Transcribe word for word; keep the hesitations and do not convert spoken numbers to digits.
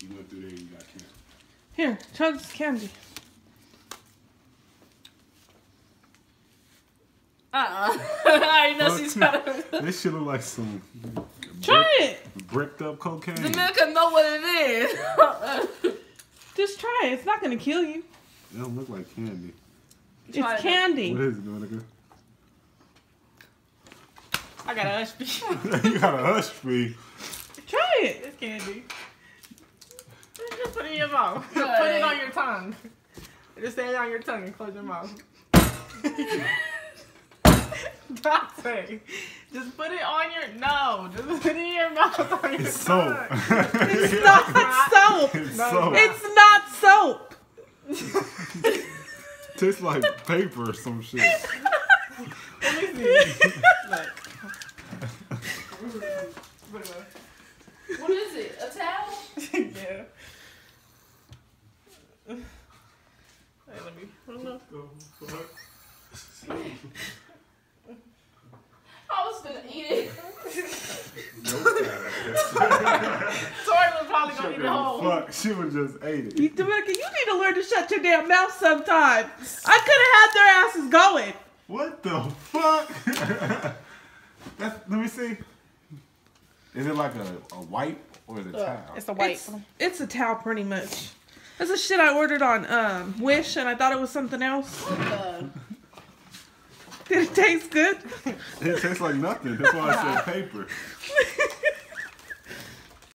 You went through there, you got candy. Here, try this candy. Uh-uh. I know she's trying to... This shit look like some... Try brick, it. Bricked up cocaine. The man can know what it is. Just try it. It's not going to kill you. It don't look like candy. It's Try it. candy. What is it, Dominica? I got a hush pee. You got a hush pee. Try it. It's candy. Just put it in your mouth. Put it on your tongue. Just stay on your tongue and close your mouth. Dante, just put it on your no. Just put it in your mouth on your It's tongue. soap. It's not soap. It's No, soap. It's not soap. Tastes like paper or some shit. Let me see. Look. What is it? A towel? Yeah. Hey, let me. I don't know. I was gonna eat it. Tori was probably gonna eat it whole. Fuck, she would just ate it. You, Dominica, you need to learn to shut your damn mouth sometime. I could have had their asses going. What the fuck? That's, let me see. Is it like a, a wipe or is it Uh, towel? it's a white. It's, it's a towel, pretty much. That's the shit I ordered on um, Wish, and I thought it was something else. Uh, Did it taste good? It tastes like nothing. That's why I said paper.